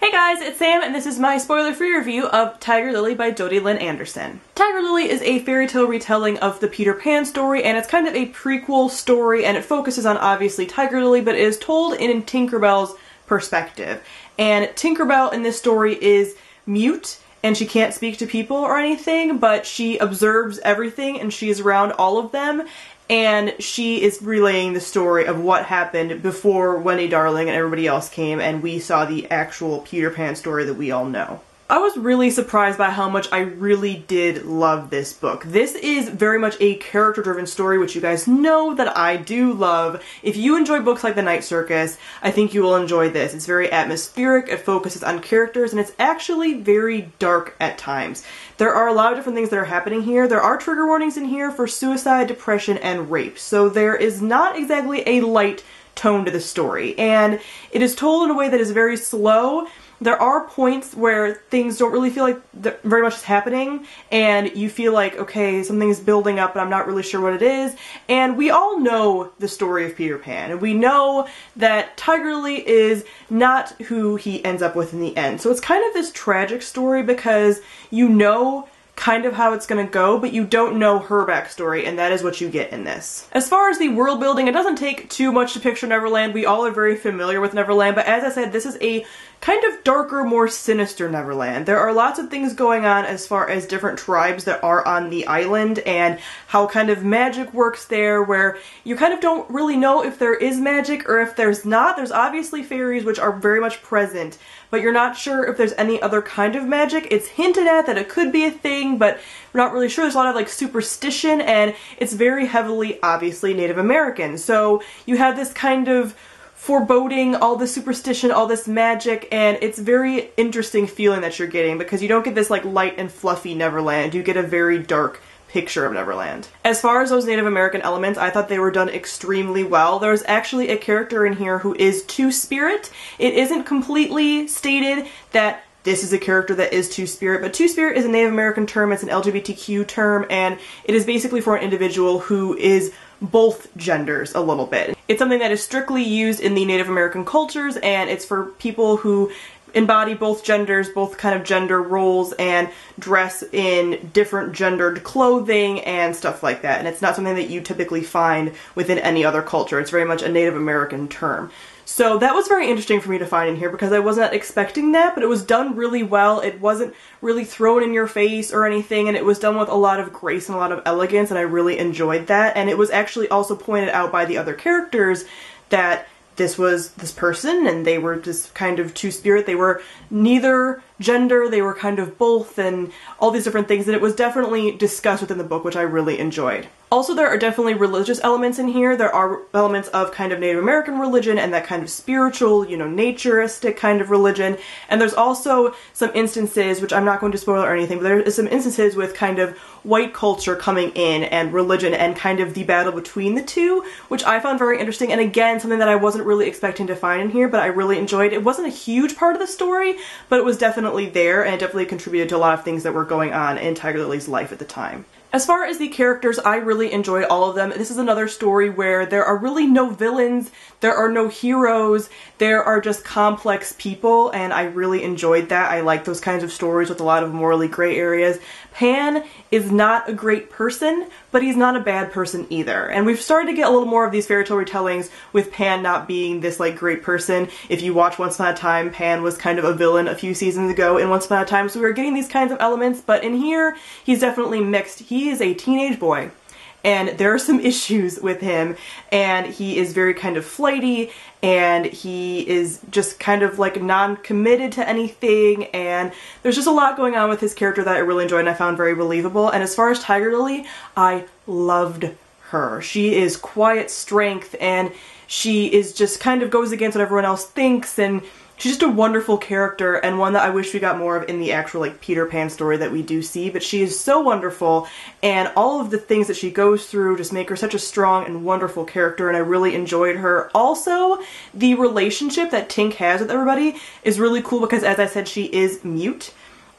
Hey guys, it's Sam and this is my spoiler-free review of Tiger Lily by Dodie Lynn Anderson. Tiger Lily is a fairy tale retelling of the Peter Pan story, and it's kind of a prequel story, and it focuses on obviously Tiger Lily, but it is told in Tinkerbell's perspective. And Tinkerbell in this story is mute, and she can't speak to people or anything, but she observes everything and she is around all of them. And she is relaying the story of what happened before Wendy Darling and everybody else came and we saw the actual Peter Pan story that we all know. I was really surprised by how much I really did love this book. This is very much a character-driven story, which you guys know that I do love. If you enjoy books like The Night Circus, I think you will enjoy this. It's very atmospheric, it focuses on characters, and it's actually very dark at times. There are a lot of different things that are happening here. There are trigger warnings in here for suicide, depression, and rape, so there is not exactly a light tone to the story. And it is told in a way that is very slow. There are points where things don't really feel like very much is happening, and you feel like, okay, something's building up, but I'm not really sure what it is. And we all know the story of Peter Pan, and we know that Tiger Lily is not who he ends up with in the end. So it's kind of this tragic story because you know kind of how it's gonna go, but you don't know her backstory, and that is what you get in this. As far as the world building, it doesn't take too much to picture Neverland. We all are very familiar with Neverland, but as I said, this is a kind of darker, more sinister Neverland. There are lots of things going on as far as different tribes that are on the island and how kind of magic works there, where you kind of don't really know if there is magic or if there's not. There's obviously fairies, which are very much present, but you're not sure if there's any other kind of magic. It's hinted at that it could be a thing, but we're not really sure. There's a lot of like superstition, and it's very heavily obviously Native American. So you have this kind of foreboding, all this superstition, all this magic, and it's very interesting feeling that you're getting because you don't get this like light and fluffy Neverland. You get a very dark picture of Neverland. As far as those Native American elements, I thought they were done extremely well. There's actually a character in here who is Two-Spirit. It isn't completely stated that this is a character that is Two-Spirit, but Two-Spirit is a Native American term, it's an LGBTQ term, and it is basically for an individual who is both genders a little bit. It's something that is strictly used in the Native American cultures, and it's for people who embody both genders, both kind of gender roles, and dress in different gendered clothing and stuff like that. And it's not something that you typically find within any other culture. It's very much a Native American term. So that was very interesting for me to find in here because I was not expecting that, but it was done really well. It wasn't really thrown in your face or anything, and it was done with a lot of grace and a lot of elegance, and I really enjoyed that. And it was actually also pointed out by the other characters that this was this person, and they were just kind of Two-Spirit. They were neither gender, they were kind of both, and all these different things, and it was definitely discussed within the book, which I really enjoyed. Also, there are definitely religious elements in here. There are elements of kind of Native American religion and that kind of spiritual, you know, naturistic kind of religion. And there's also some instances, which I'm not going to spoil or anything, but there is some instances with kind of white culture coming in and religion and kind of the battle between the two, which I found very interesting. And again, something that I wasn't really expecting to find in here, but I really enjoyed. It wasn't a huge part of the story, but it was definitely there, and it definitely contributed to a lot of things that were going on in Tiger Lily's life at the time. As far as the characters, I really enjoyed all of them. This is another story where there are really no villains, there are no heroes, there are just complex people, and I really enjoyed that. I like those kinds of stories with a lot of morally gray areas. Pan is not a great person, but he's not a bad person either. And we've started to get a little more of these fairy tale retellings with Pan not being this like great person. If you watch Once Upon a Time, Pan was kind of a villain a few seasons ago in Once Upon a Time, so we were getting these kinds of elements, but in here, he's definitely mixed. He is a teenage boy, and there are some issues with him, and he is very kind of flighty, and he is just kind of like non-committed to anything, and there's just a lot going on with his character that I really enjoyed and I found very believable. And as far as Tiger Lily, I loved her. She is quiet strength, and she is just kind of goes against what everyone else thinks, and she's just a wonderful character, and one that I wish we got more of in the actual like Peter Pan story that we do see, but she is so wonderful, and all of the things that she goes through just make her such a strong and wonderful character, and I really enjoyed her. Also, the relationship that Tink has with everybody is really cool because, as I said, she is mute.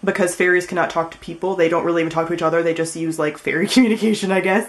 because fairies cannot talk to people. They don't really even talk to each other. They just use like fairy communication, I guess.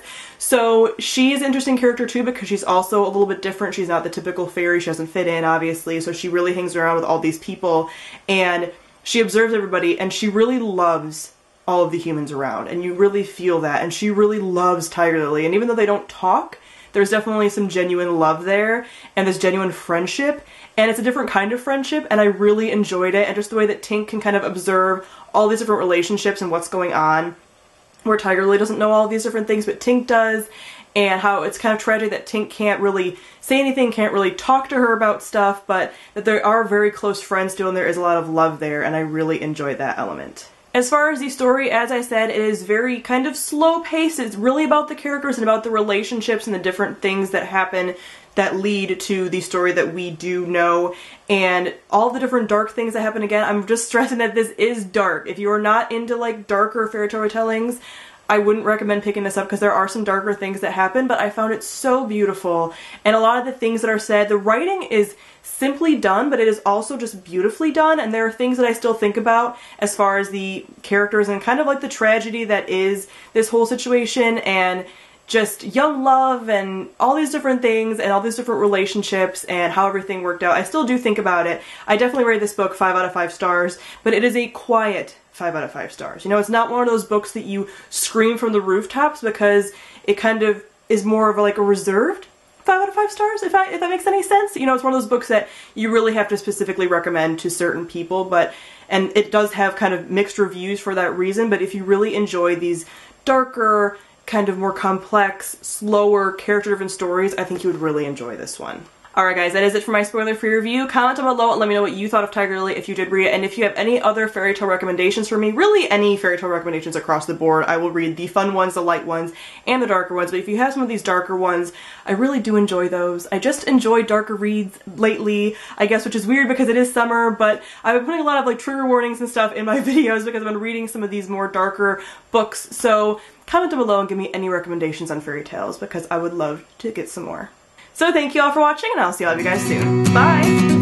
So she's an interesting character too because she's also a little bit different. She's not the typical fairy. She doesn't fit in, obviously. So she really hangs around with all these people and she observes everybody and she really loves all of the humans around. And you really feel that. And she really loves Tiger Lily. And even though they don't talk, there's definitely some genuine love there and this genuine friendship. And it's a different kind of friendship and I really enjoyed it. And just the way that Tink can kind of observe all these different relationships and what's going on, where Tiger Lily doesn't know all these different things but Tink does, and how it's kind of tragic that Tink can't really say anything, can't really talk to her about stuff, but that they are very close friends still and there is a lot of love there, and I really enjoyed that element. As far as the story, as I said, it is very kind of slow paced. It's really about the characters and about the relationships and the different things that happen that lead to the story that we do know and all the different dark things that happen. Again, I'm just stressing that this is dark. If you are not into like darker fairy tale retellings, I wouldn't recommend picking this up because there are some darker things that happen, but I found it so beautiful. And a lot of the things that are said, the writing is simply done, but it is also just beautifully done. And there are things that I still think about as far as the characters and kind of like the tragedy that is this whole situation and just young love and all these different things and all these different relationships and how everything worked out. I still do think about it. I definitely rate this book 5 out of 5 stars, but it is a quiet 5 out of 5 stars. You know, it's not one of those books that you scream from the rooftops because it kind of is more of like a reserved 5 out of 5 stars, if that makes any sense. You know, it's one of those books that you really have to specifically recommend to certain people, and it does have kind of mixed reviews for that reason, but if you really enjoy these darker, kind of more complex, slower, character-driven stories, I think you would really enjoy this one. Alright guys, that is it for my spoiler-free review. Comment down below and let me know what you thought of Tiger Lily if you did read it, and if you have any other fairy tale recommendations for me, really any fairy tale recommendations across the board. I will read the fun ones, the light ones, and the darker ones, but if you have some of these darker ones, I really do enjoy those. I just enjoy darker reads lately, I guess, which is weird because it is summer, but I've been putting a lot of like trigger warnings and stuff in my videos because I've been reading some of these more darker books, so comment down below and give me any recommendations on fairy tales because I would love to get some more. So thank you all for watching and I'll see all of you guys soon. Bye!